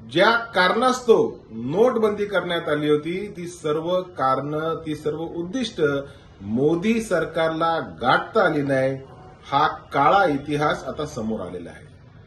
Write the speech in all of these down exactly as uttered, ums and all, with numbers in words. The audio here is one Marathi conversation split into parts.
ज्या कारणास्तव नोटबंदी करण्यात आली होती ती सर्व कारणं ती सर्व उद्दिष्ट मोदी सरकारला गाठता आली नाही। हा काळा इतिहास आता समोर आलेला आहे।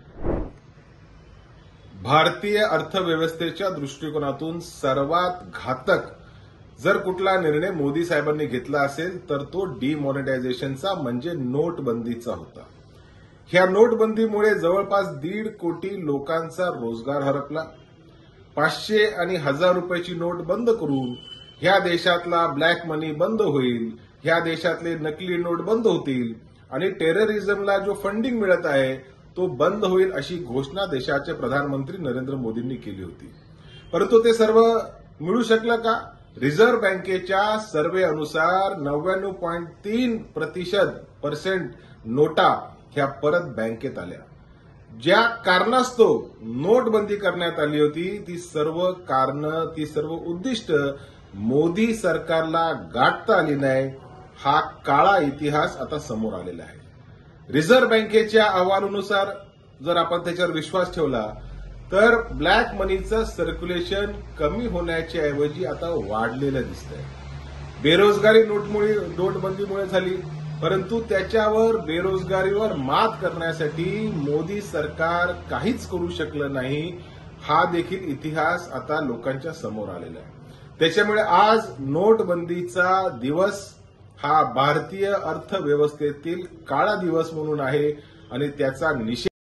भारतीय अर्थव्यवस्थेच्या दृष्टिकोनातून सर्वात घातक जर कुठला निर्णय मोदी साहेबांनी घेतला असेल तर तो डिमॉनिटायझेशनचा म्हणजे नोटबंदीचा होता। ह्या नोटबंदीमुळे जवळपास दीड कोटी लोकांचा रोजगार हरपला। पाचशे आणि हजार रुपयाची नोट बंद करून ह्या देशातला ब्लॅक मनी बंद होईल, ह्या देशातले नकली नोट बंद होतील आणि टेररिझमला जो फंडिंग मिळत आहे तो बंद होईल अशी घोषणा देशाचे प्रधानमंत्री नरेंद्र मोदींनी केली होती। परंतु ते सर्व मिळू शकलं का? रिझर्व्ह बँकेच्या सर्व्हे अनुसार नव्याण्णव पॉईंट तीन प्रतिशत पर्सेंट नोटा ह्या परत बँकेत आल्या। ज्या कारणास्तव नोटबंदी करण्यात आली होती ती सर्व कारणं ती सर्व उद्दिष्ट मोदी सरकारला गाठता आली नाही। हा काळा इतिहास आता समोर आलेला आहे। रिझर्व्ह बँकेच्या अहवालानुसार जर आपण त्याच्यावर विश्वास ठेवला तर ब्लॅक मनीचं सर्क्युलेशन कमी होण्याच्या ऐवजी आता वाढलेलं दिसतंय। बेरोजगारी नोटमुळे नोटबंदीमुळे झाली, परंतु त्याच्यावर बेरोजगारीवर मात करण्यासाठी मोदी सरकार काहीच करू शकलं नाही। हा देखील इतिहास आता लोकांच्या समोर आलेला आहे। त्याच्यामुळे आज नोटबंदीचा दिवस हा भारतीय अर्थव्यवस्थेतील काळा दिवस म्हणून आहे आणि त्याचा निषेध